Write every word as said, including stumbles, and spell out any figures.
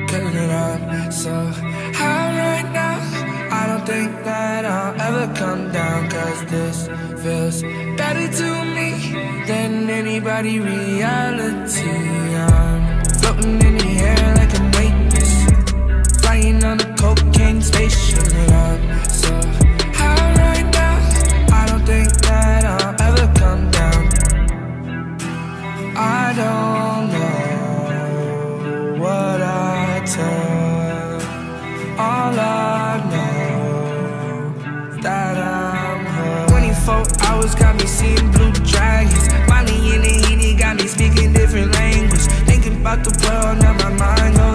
cause I'm so high right now. I don't think that I'll ever come down, cause this feels better to me than anybody reality. I'm floating in the air like I'm weightless, flying on a cocaine spaceship. I'm so high right now, I don't think that I'll ever come down. I don't know what I took, all I know is that I'm hooked. Twenty-four hours got me seeing blue dragons, Molly in the heat, it got me speaking different language, thinking about the world, now my mind goes